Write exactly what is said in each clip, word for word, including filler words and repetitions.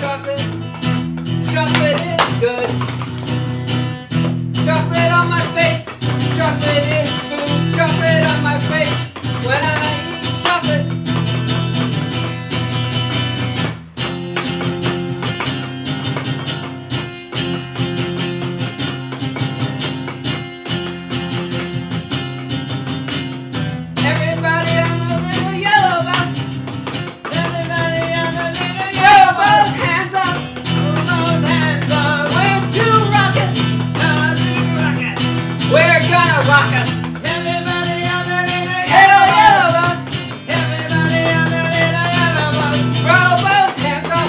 chocolate. Chocolate is good. Chocolate on my face. Chocolate is food. Chocolate on my face when I eat chocolate. Everybody on the little yellow bus. Everybody on the little yellow bus. Both hands up. Both hands up. We're too raucous. Uh, too raucous. We're gonna rock us. Everybody on the little yellow, yellow bus. Everybody on the little yellow bus. Throw both hands up.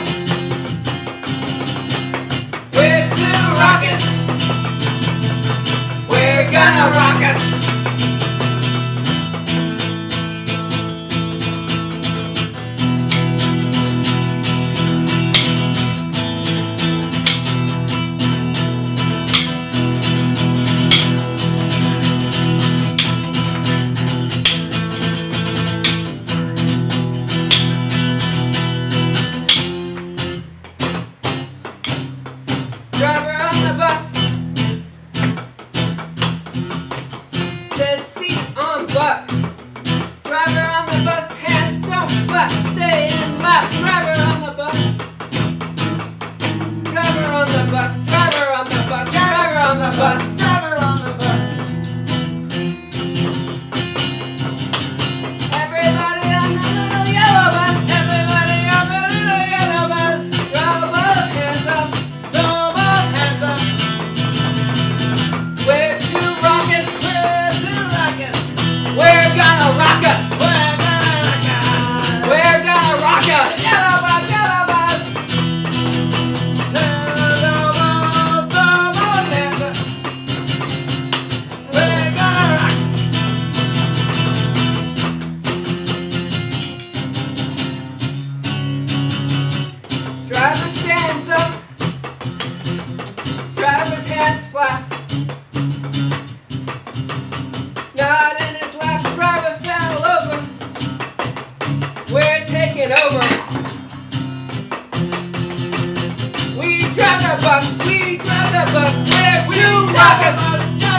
We're too raucous. We're gonna rock us. Driver on the bus says seat on butt. Driver on the bus, hands don't flap, stay in lap. Driver on the bus. Driver on the bus. Driver on the bus. Driver on the bus. Driver on the bus. Everybody on the little yellow bus. Everybody on the little yellow bus. Throw both hands up. We're too raucous. We're too raucous. We're gonna rock us. We're gonna rock us. We're gonna rock us. Yellow bus, yellow bus. We're gonna rock us. Driver stands up. Driver's hands flat. Not in his lap, driver fell over. We're taking over. We drive the bus, we drive the bus. We're too raucous.